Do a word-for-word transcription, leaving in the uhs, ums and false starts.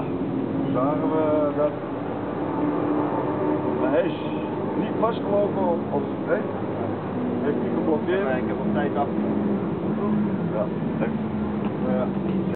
zagen we dat hij is niet vastgelopen of, of hè? Heeft niet geblokkeerd. Ik heb op tijd af. Ja, heeft, ja.